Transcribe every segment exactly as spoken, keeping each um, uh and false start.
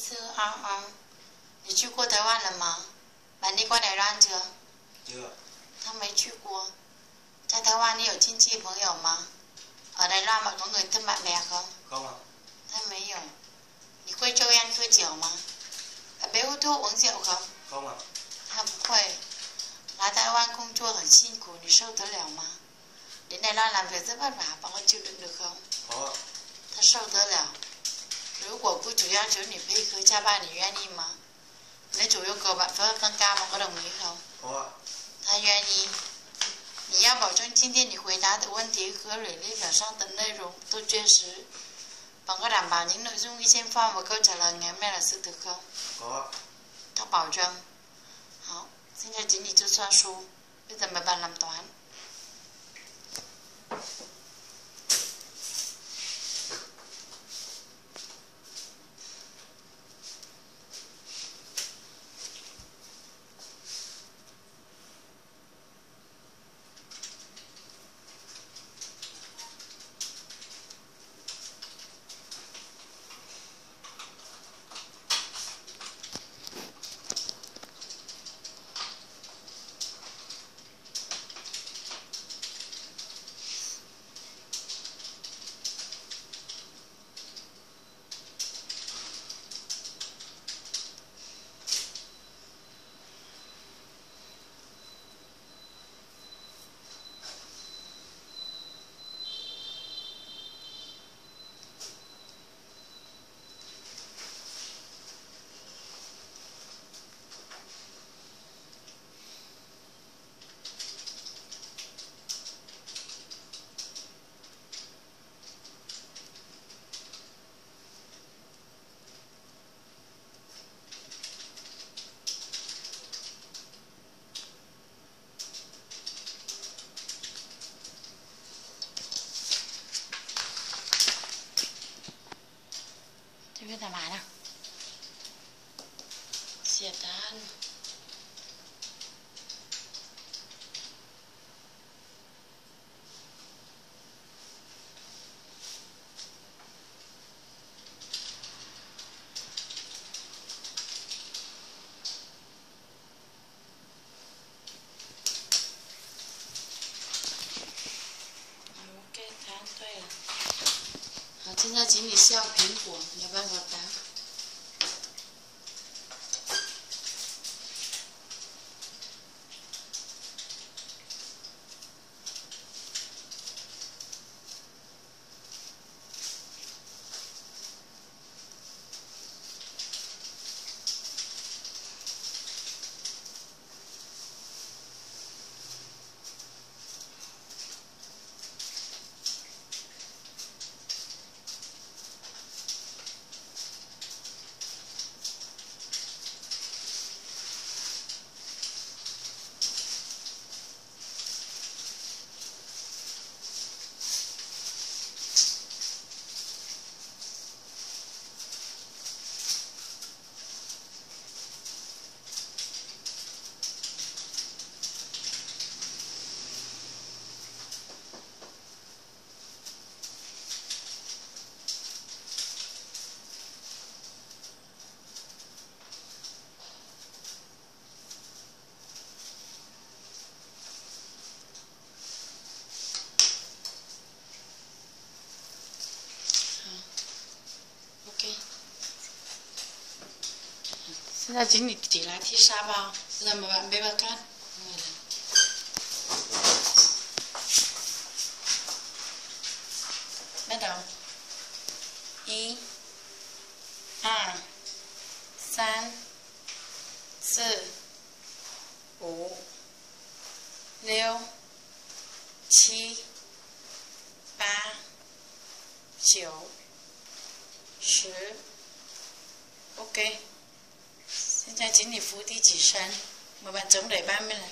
次啊啊，你去过台湾了吗？bạn đi qua Đài Loan chưa? Chưa. 他没去过。在台湾你有亲戚朋友吗？ở Đài Loan bạn có người thân bạn bè không? Không ạ. 他没有。你会抽烟喝酒吗？ở bé hút thuốc uống rượu không? Không ạ. 他不会。来台湾工作很辛苦，你受得了吗？đến Đài Loan làm việc rất vất vả, bạn có chịu đựng được không? Có ạ. 他受得了。如果雇主要求你配合加班，你愿意吗？nếu chủ yêu cầu bạn phối hợp tăng ca, bạn có đồng ý không? Có ạ. 他愿意。你要保证今天你回答的问题和履历表上的内容都确实。bạn có đảm bảo những nội dung ghi trên form và câu trả lời ngày hôm nay là sự thực không? Có ạ. 他保证。好，现在请你做算术。bây giờ mời bạn làm toán。这边干嘛呢？写单。OK， 答案对了。好，现在请你笑苹果，没有办法答。现在请你起来踢沙包，让我们背包看。bắt đầu。一、二、三、四、五、六、七、八、九、十。OK。现在请你伏地起身，mời bạn chống đẩy ba mươi lần.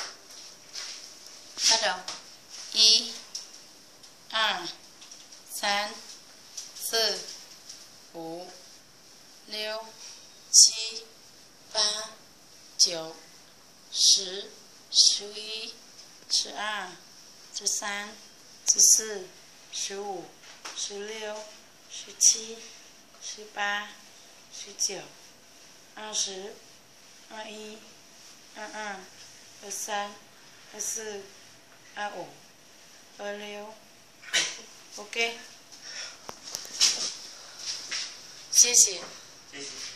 Bắt đầu. 一、二、三、四、五、六、七、八、九、十、十一、十二、十三、十四、十五、十六、十七、十八、 十九、二十、二一、二二、二三、二四、二五、二六 ，OK， 谢谢。 谢谢。